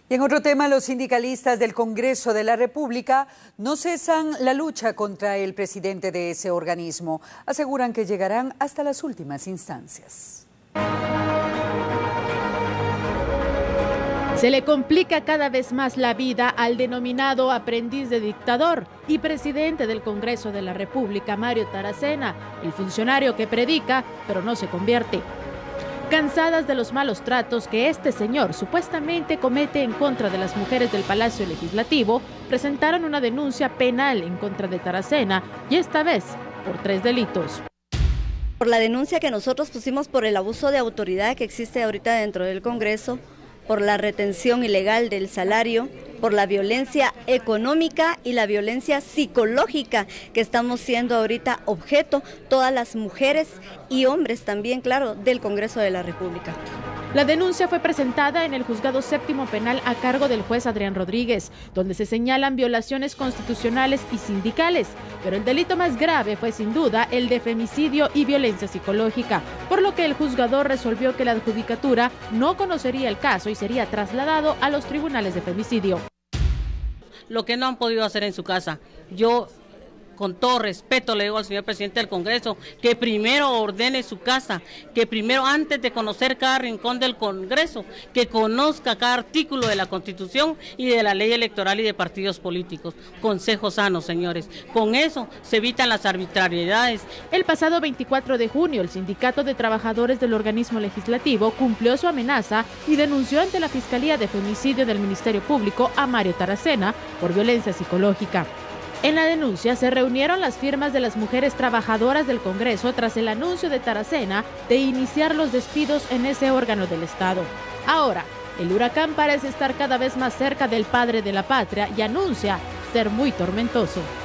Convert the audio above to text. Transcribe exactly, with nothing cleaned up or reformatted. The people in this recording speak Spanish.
Y en otro tema, los sindicalistas del Congreso de la República no cesan la lucha contra el presidente de ese organismo. Aseguran que llegarán hasta las últimas instancias. Se le complica cada vez más la vida al denominado aprendiz de dictador y presidente del Congreso de la República, Mario Taracena, el funcionario que predica, pero no se convierte. Cansadas de los malos tratos que este señor supuestamente comete en contra de las mujeres del Palacio Legislativo, presentaron una denuncia penal en contra de Taracena y esta vez por tres delitos. Por la denuncia que nosotros pusimos por el abuso de autoridad que existe ahorita dentro del Congreso, por la retención ilegal del salario, por la violencia económica y la violencia psicológica que estamos siendo ahorita objeto todas las mujeres y hombres también, claro, del Congreso de la República. La denuncia fue presentada en el Juzgado Séptimo Penal a cargo del juez Adrián Rodríguez, donde se señalan violaciones constitucionales y sindicales, pero el delito más grave fue sin duda el de femicidio y violencia psicológica, por lo que el juzgador resolvió que la adjudicatura no conocería el caso y sería trasladado a los tribunales de femicidio. Lo que no han podido hacer en su casa, yo con todo respeto le digo al señor presidente del Congreso que primero ordene su casa, que primero antes de conocer cada rincón del Congreso, que conozca cada artículo de la Constitución y de la ley electoral y de partidos políticos. Consejo sano, señores. Con eso se evitan las arbitrariedades. El pasado veinticuatro de junio, el Sindicato de Trabajadores del Organismo Legislativo cumplió su amenaza y denunció ante la Fiscalía de Femicidio del Ministerio Público a Mario Taracena por violencia psicológica. En la denuncia se reunieron las firmas de las mujeres trabajadoras del Congreso tras el anuncio de Taracena de iniciar los despidos en ese órgano del Estado. Ahora, el huracán parece estar cada vez más cerca del padre de la patria y anuncia ser muy tormentoso.